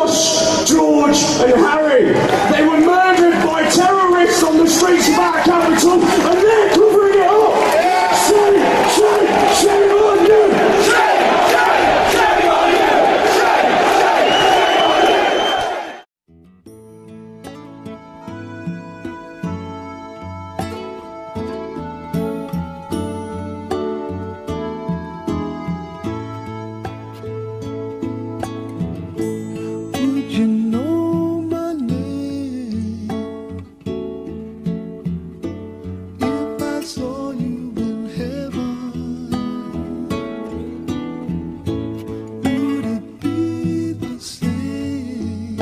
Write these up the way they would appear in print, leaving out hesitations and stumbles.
Ross, George and Harry. They were murdered by terrorists on the streets of our capital, and they're covering it up. Shame on you! Shame on you! Shame on Would you know my name if I saw you in heaven? Would it be the same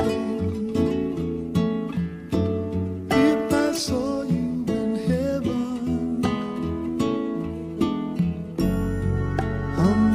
if I saw you in heaven?